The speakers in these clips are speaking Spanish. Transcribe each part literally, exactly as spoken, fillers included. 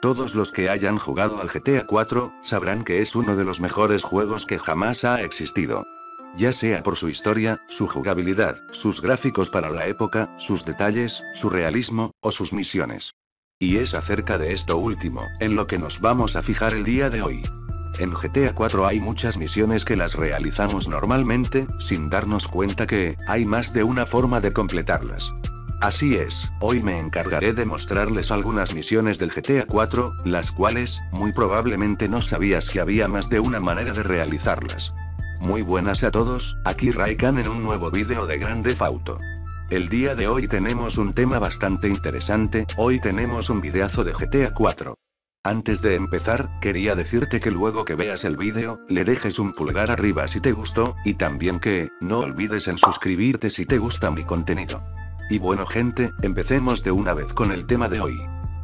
Todos los que hayan jugado al G T A cuatro, sabrán que es uno de los mejores juegos que jamás ha existido. Ya sea por su historia, su jugabilidad, sus gráficos para la época, sus detalles, su realismo, o sus misiones. Y es acerca de esto último, en lo que nos vamos a fijar el día de hoy. En G T A cuatro hay muchas misiones que las realizamos normalmente, sin darnos cuenta que, hay más de una forma de completarlas. Así es, hoy me encargaré de mostrarles algunas misiones del G T A cuatro, las cuales, muy probablemente no sabías que había más de una manera de realizarlas. Muy buenas a todos, aquí Raikan en un nuevo vídeo de Grand Theft Auto. El día de hoy tenemos un tema bastante interesante, hoy tenemos un videazo de G T A cuatro. Antes de empezar, quería decirte que luego que veas el vídeo, le dejes un pulgar arriba si te gustó, y también que, no olvides en suscribirte si te gusta mi contenido. Y bueno gente, empecemos de una vez con el tema de hoy.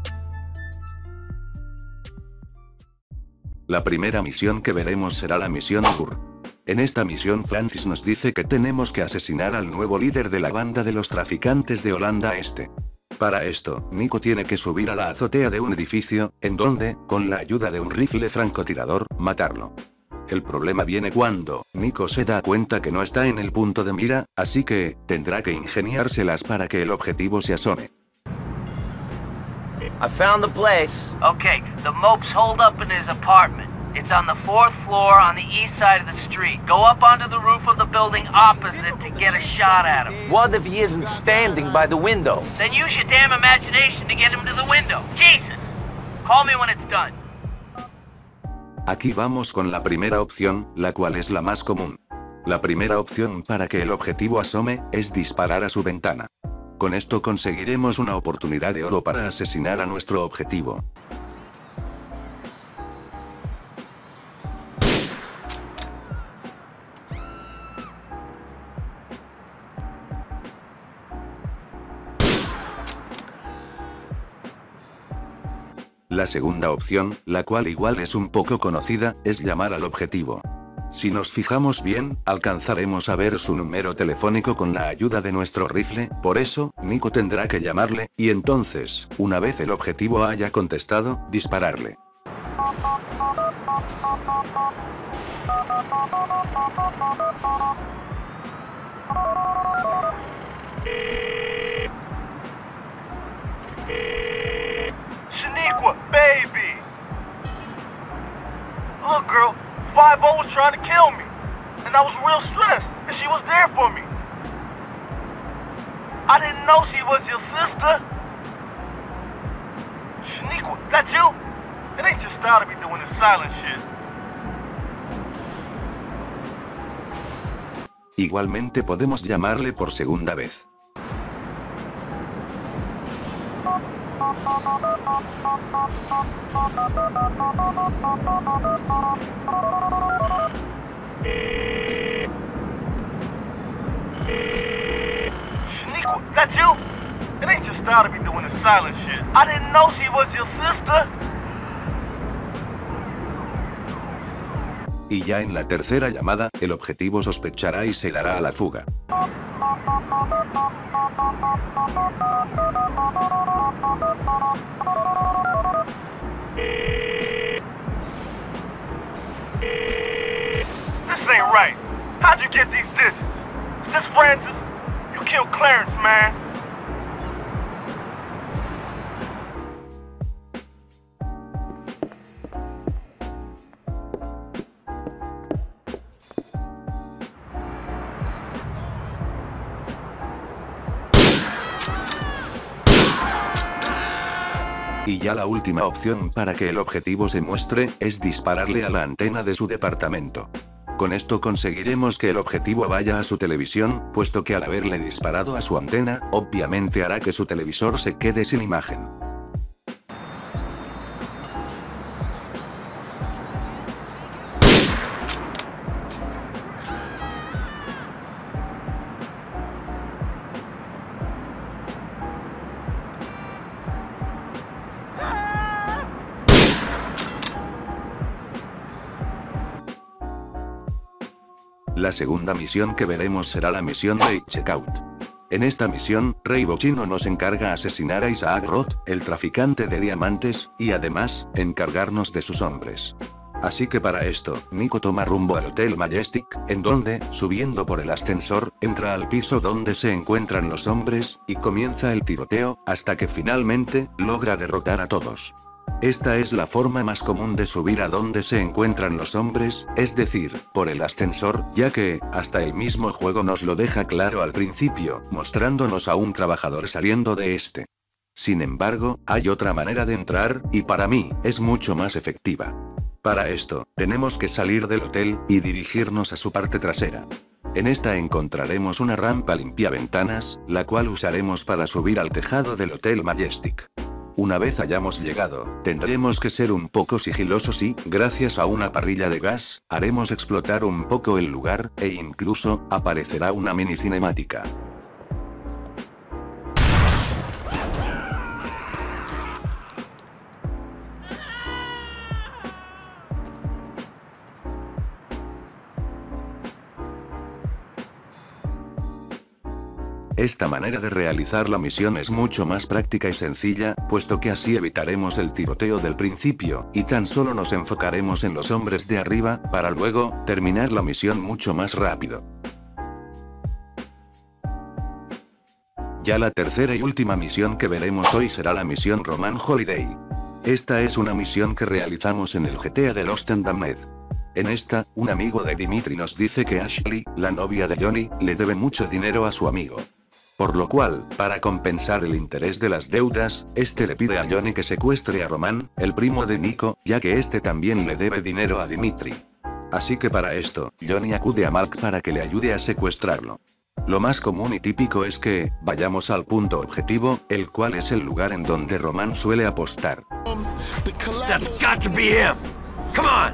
La primera misión que veremos será la misión Burr. En esta misión Francis nos dice que tenemos que asesinar al nuevo líder de la banda de los traficantes de Holanda Este. Para esto, Nico tiene que subir a la azotea de un edificio, en donde, con la ayuda de un rifle francotirador, matarlo. El problema viene cuando, Nico se da cuenta que no está en el punto de mira, así que, tendrá que ingeniárselas para que el objetivo se asome. I found the place. Okay, the mope's holed up in his apartment. It's on the fourth floor on the east side of the street. Go up onto the roof of the building opposite to get a shot at him. What if he isn't standing by the window? Then use your damn imagination to get him to the window. Jesus! Call me when it's done. Aquí vamos con la primera opción, la cual es la más común. La primera opción para que el objetivo asome, es disparar a su ventana. Con esto conseguiremos una oportunidad de oro para asesinar a nuestro objetivo. La segunda opción, la cual igual es un poco conocida, es llamar al objetivo. Si nos fijamos bien, alcanzaremos a ver su número telefónico con la ayuda de nuestro rifle, por eso, Nico tendrá que llamarle, y entonces, una vez el objetivo haya contestado, dispararle. Shaniqua, baby! Look, girl, five oh was trying to kill me, and I was real stressed, and she was there for me. I didn't know she was your sister. Shaniqua, that you? It ain't your style to be doing this silent shit. Igualmente podemos llamarle por segunda vez. Shaniqua, that you? It ain't your style to be doing this silent shit. I didn't know she was your sister. Y ya en la tercera llamada, el objetivo sospechará y se dará a la fuga. This ain't right. How'd you get these discs? Is this Francis? You killed Clarence, man. Y ya la última opción para que el objetivo se muestre, es dispararle a la antena de su departamento. Con esto conseguiremos que el objetivo vaya a su televisión, puesto que al haberle disparado a su antena, obviamente hará que su televisor se quede sin imagen. La segunda misión que veremos será la misión de Checkout. En esta misión, Reibo Chino nos encarga asesinar a Isaac Roth, el traficante de diamantes, y además, encargarnos de sus hombres. Así que para esto, Nico toma rumbo al Hotel Majestic, en donde, subiendo por el ascensor, entra al piso donde se encuentran los hombres, y comienza el tiroteo, hasta que finalmente, logra derrotar a todos. Esta es la forma más común de subir a donde se encuentran los hombres, es decir, por el ascensor, ya que, hasta el mismo juego nos lo deja claro al principio, mostrándonos a un trabajador saliendo de este. Sin embargo, hay otra manera de entrar, y para mí, es mucho más efectiva. Para esto, tenemos que salir del hotel, y dirigirnos a su parte trasera. En esta encontraremos una rampa limpiaventanas, la cual usaremos para subir al tejado del Hotel Majestic. Una vez hayamos llegado, tendremos que ser un poco sigilosos y, gracias a una parrilla de gas, haremos explotar un poco el lugar, e incluso, aparecerá una mini cinemática. Esta manera de realizar la misión es mucho más práctica y sencilla, puesto que así evitaremos el tiroteo del principio, y tan solo nos enfocaremos en los hombres de arriba, para luego, terminar la misión mucho más rápido. Ya la tercera y última misión que veremos hoy será la misión Roman Holiday. Esta es una misión que realizamos en el G T A de Lost and Damned. En esta, un amigo de Dimitri nos dice que Ashley, la novia de Johnny, le debe mucho dinero a su amigo. Por lo cual, para compensar el interés de las deudas, este le pide a Johnny que secuestre a Roman, el primo de Nico, ya que este también le debe dinero a Dimitri. Así que para esto, Johnny acude a Mark para que le ayude a secuestrarlo. Lo más común y típico es que, vayamos al punto objetivo, el cual es el lugar en donde Roman suele apostar. That's got to be him. Come on.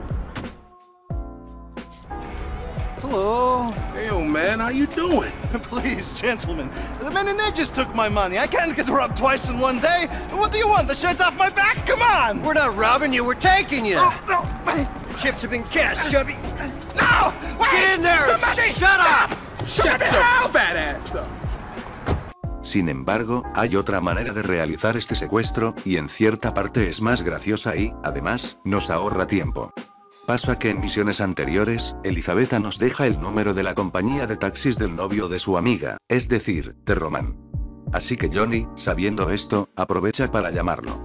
Hello. Hey, old man, how you doing? Please, gentlemen. The men in there just took my money. I can't get robbed twice in one day. What do you want, the shirt off my back? Come on! We're not robbing you, we're taking you! Oh, no, wait. The chips have been cashed, Chubby. No! Wait! Get in there! Somebody! Shut Stop! up! Shut your fat ass up! Sin embargo, hay otra manera de realizar este secuestro, y en cierta parte es más graciosa y, además, nos ahorra tiempo. Pasa que en misiones anteriores, Elizabeth nos deja el número de la compañía de taxis del novio de su amiga, es decir, de Roman. Así que Johnny, sabiendo esto, aprovecha para llamarlo.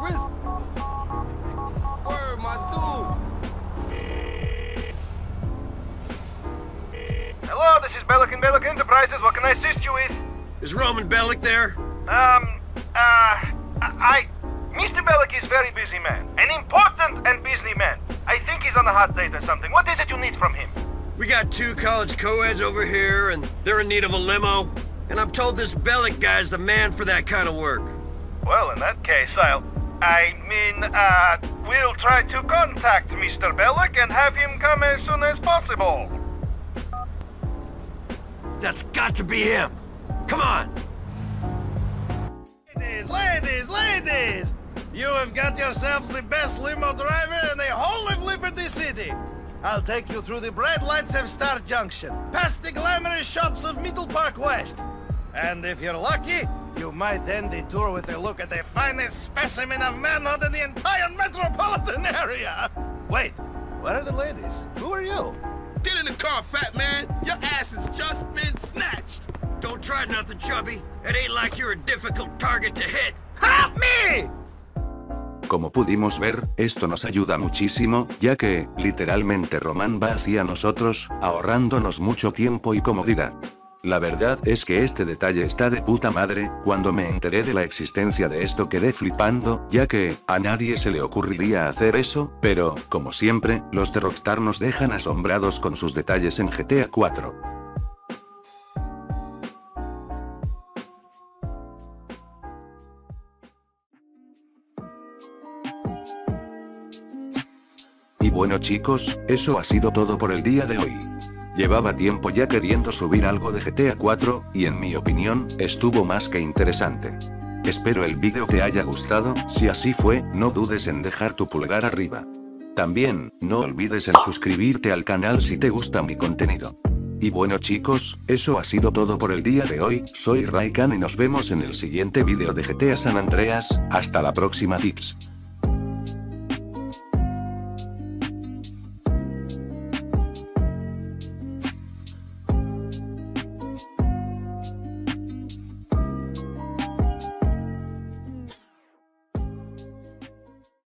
Hello, this is Bellick and Bellick Enterprises. What can I assist you with? Is Roman Bellick there? Um, uh, I... Mister Bellick is very busy man. An important and busy man. I think he's on a hot date or something. What is it you need from him? We got two college co-eds over here, and they're in need of a limo. And I'm told this Bellick guy's the man for that kind of work. Well, in that case, I'll... I mean, uh, we'll try to contact Mister Bellick and have him come as soon as possible. That's got to be him. Come on. Ladies, ladies, ladies! You have got yourselves the best limo driver in the whole of Liberty City. I'll take you through the bright lights of Star Junction, past the glamorous shops of Middle Park West. And if you're lucky, you might end the tour with a look at the finest specimen of manhood in the entire metropolitan area. Wait, where are the ladies? Who are you? Get in the car, fat man! Your ass has just been snatched! Don't try nothing, Chubby. It ain't like you're a difficult target to hit. Help me! Como pudimos ver, esto nos ayuda muchísimo, ya que, literalmente Roman va hacia nosotros, ahorrándonos mucho tiempo y comodidad. La verdad es que este detalle está de puta madre. Cuando me enteré de la existencia de esto quedé flipando, ya que, a nadie se le ocurriría hacer eso, pero, como siempre, los de Rockstar nos dejan asombrados con sus detalles en G T A cuatro. Y bueno chicos, eso ha sido todo por el día de hoy. Llevaba tiempo ya queriendo subir algo de G T A cuatro, y en mi opinión, estuvo más que interesante. Espero el vídeo te haya gustado, si así fue, no dudes en dejar tu pulgar arriba. También, no olvides en suscribirte al canal si te gusta mi contenido. Y bueno chicos, eso ha sido todo por el día de hoy, soy Raikan y nos vemos en el siguiente vídeo de G T A San Andreas, hasta la próxima tips.